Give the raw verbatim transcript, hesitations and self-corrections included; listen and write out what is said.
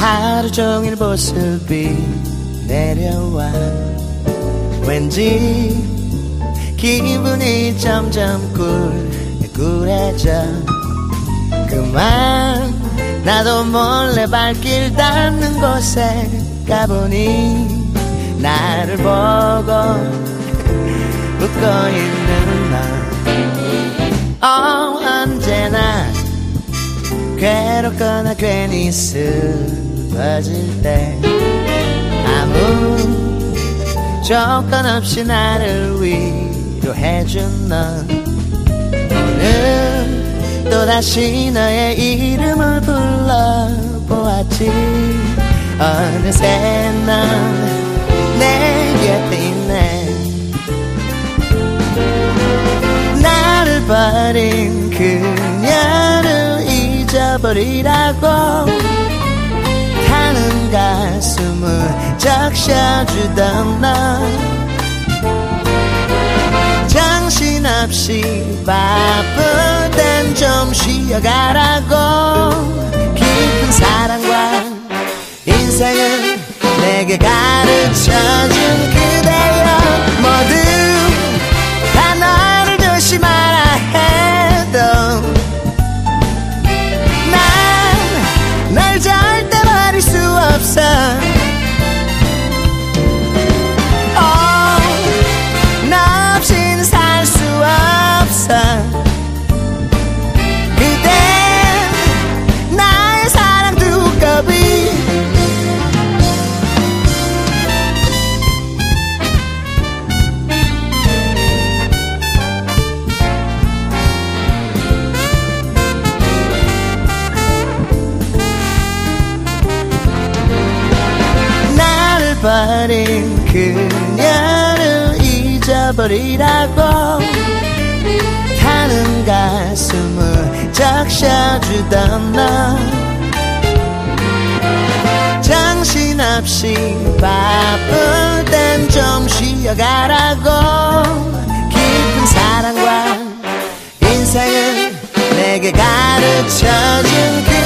하루 종일 보슬비 내려와 왠지 기분이 점점 꿀꿀해져. 그만 나도 몰래 발길 닿는 곳에 가보니 나를 보고 웃고 있는 너. 어, 언제나 괴롭거나 괜히 슬퍼질 때 아무 조건 없이 나를 위로해준 너. 오늘 또다시 너의 이름을 불러보았지. 어느새 넌 내 곁에 있네. 나를 버린 그녀를 잊어버리라고 타는 가슴을 적셔주던 너. 정신없이 바쁠 땐 좀 쉬어가라고. 깊은 사랑과 인생은 내게 가르쳐준 그대여. 모두 다 너를 조심하라 해도 난 널 절대 버릴 수 없어. 너 없이는 살 수 없어. 그댄 나의 사랑 두꺼비. 나를 버린 그녀를 잊어버리라고 타는 가슴을 적셔주던 너. 정신없이 바쁠 땐 좀 쉬어가라고. 깊은 사랑과 인생은 내게 가르쳐준 그